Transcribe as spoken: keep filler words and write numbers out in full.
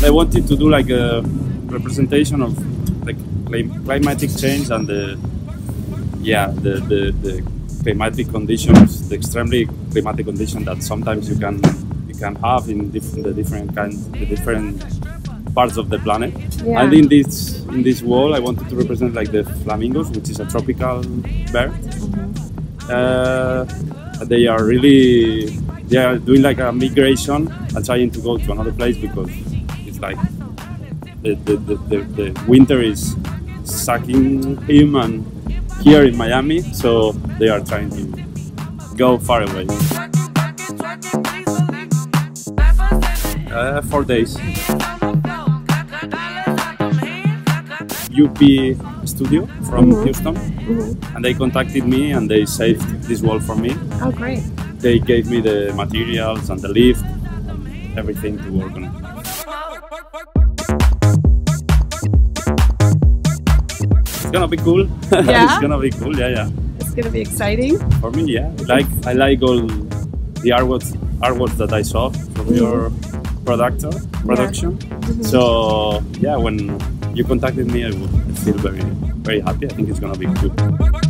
I wanted to do like a representation of like climatic change and the yeah the, the, the climatic conditions, the extremely climatic conditions that sometimes you can you can have in different the different kinds the different parts of the planet. Yeah. And in this in this wall, I wanted to represent like the flamingos, which is a tropical bird. Mm-hmm. uh, they are really they are doing like a migration and trying to go to another place because it's like the the, the, the, the winter is sucking him and here in Miami, so they are trying to go far away. Uh, four days. U P studio from mm-hmm. Houston, mm-hmm. and they contacted me and they saved this wall for me. Oh, great. They gave me the materials and the lift and everything to work on it. It's gonna be cool. Yeah? It's gonna be cool, yeah, yeah. It's gonna be exciting. For me, yeah. Like I like all the artworks, artworks that I saw from mm-hmm. your productor, production. Yeah. Mm-hmm. So yeah, when you contacted me, I would feel very, very happy. I think it's gonna be good.